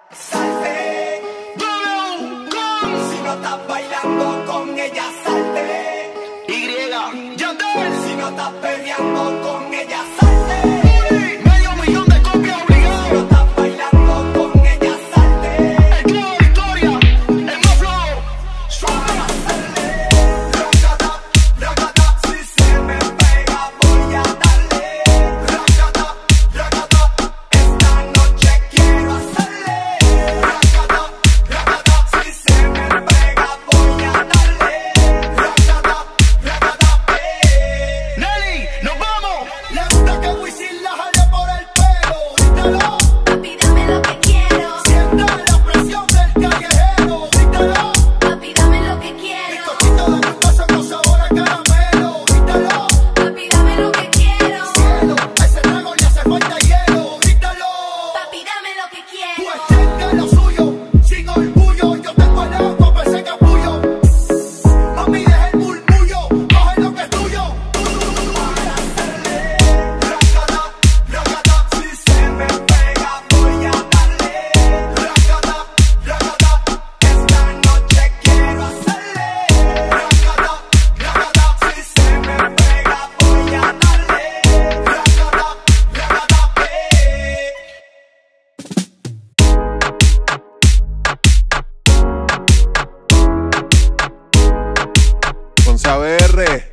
Salte, si no estás bailando con ella, salte. Si no estás peleando con ella, salte. Medio millón de copias obligadas. Si no estás bailando con ella, salte. El club de Victoria, el más flow. Suave. RaKaTa, RaKaTa, si se me pega voy a darle. RaKaTa, RaKaTa, esta noche quiero hacerle. RaKaTa, RaKaTa, si se me pega voy a darle. RaKaTa, RaKaTa, Nelly, nos vamos. le gusta que Wisin la jale por el pelo. Grítalo, Papi, dame lo que quiero. sienta la presión del callejero. Grítalo, Papi, dame lo que quiero. bizcochito de tu casa con sabor a caramelo. Grítalo, Papi, dame lo que quiero. cielo, a ese trago le hace falta hielo. Grítalo, Papi, dame lo que quiero. pues tenga lo suyo, sin orgullo. Yo tengo el agua para ese capullo. Mami, deja el murmullo, coge lo que es tuyo. Para hacerle RaKaTa, RaKaTa, si se me pega voy a darle. RaKaTa, RaKaTa, esta noche quiero hacerle. RaKaTa, RaKaTa, si se me pega voy a darle. RaKaTa, RaKaTa, Gonza BR.